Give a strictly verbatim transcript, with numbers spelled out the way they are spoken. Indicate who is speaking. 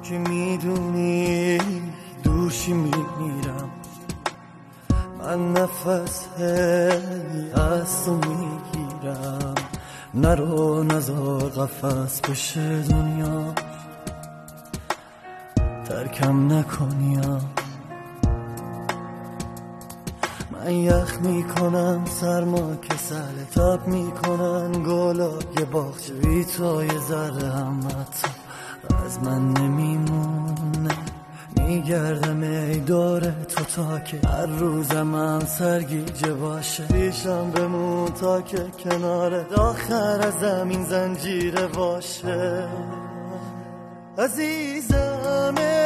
Speaker 1: که میدونی دوشی میمیرم، من نفس هی از تو میگیرم. نرو نزار قفس بشه دنیا، ترکم نکنیا. من یخ میکنم سرما کسل تاب میکنن گلای باغچه، بی تو یه ذره هم حتی از من نمیمونه. میگردم ای دور تو تا که هر روزم هم سرگیجه باشه. پیشم بمون تا که کنارت آخر از زمین زنجیره باشه. عزیزم